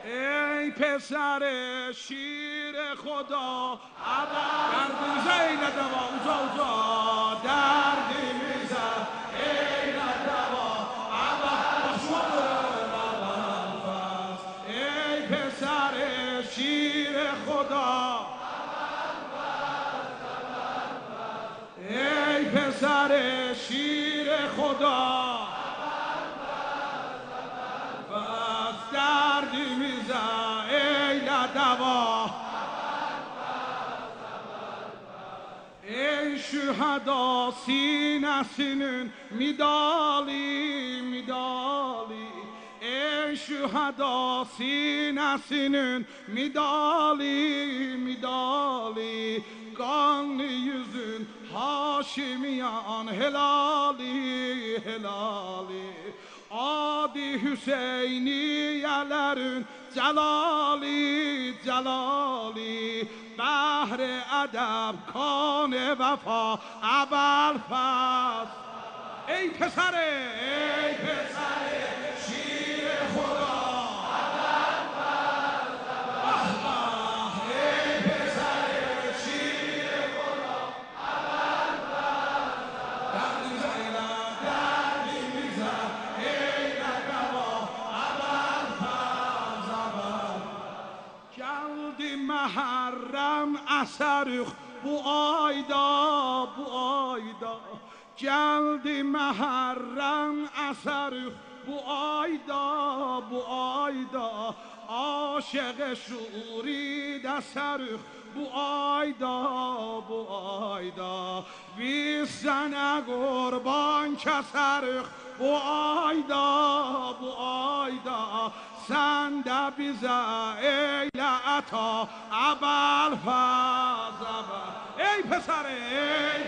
ای پسر شیر خدا دردی میزه ندوا اوزا اوزا دردی میزه ای ندوا ای پسر شیر خدا ای پسر شیر خدا بس دردی میزه ای ندوا ای şühada sinesinin midali ey şühada sinesinin midali kanlı yüzün Haşimiyan helali Adi Hüseyniyelerin celali Bahre edeb kan vefa Ebelfest ای پسره شیر خدا ای پسره شیر خدا دردی میزه دردی میزه ای نگوا geldi محرم اثرخ bu ayda geldi محرم اثرخ bu ayda aşık şuuri de serх bu ayda biz sana kurban keserx bu ayda sen de bize eyle ata Ebelfest ey pesere ey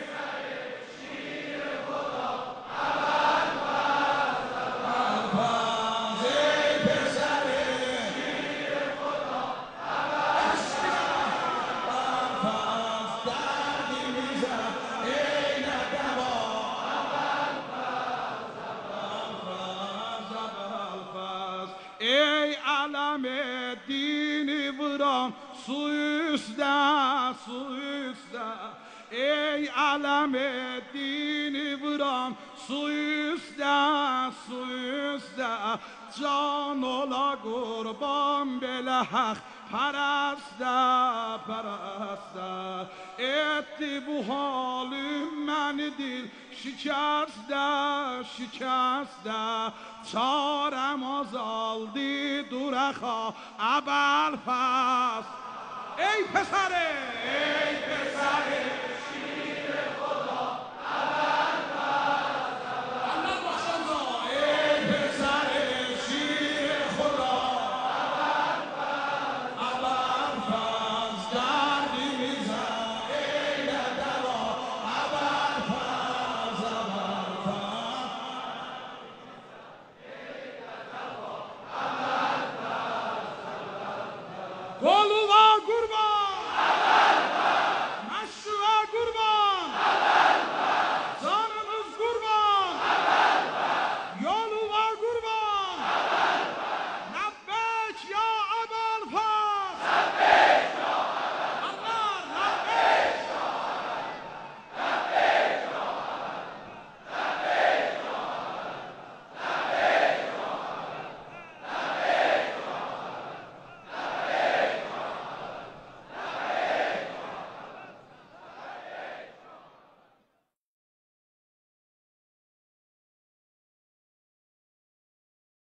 دینی برام su üstte ey alem dini vuran su üstte can ola kurban bele hak pereste etti bu halim meni dil şikeste çarem azaldı dureha Ebelfest ey pesare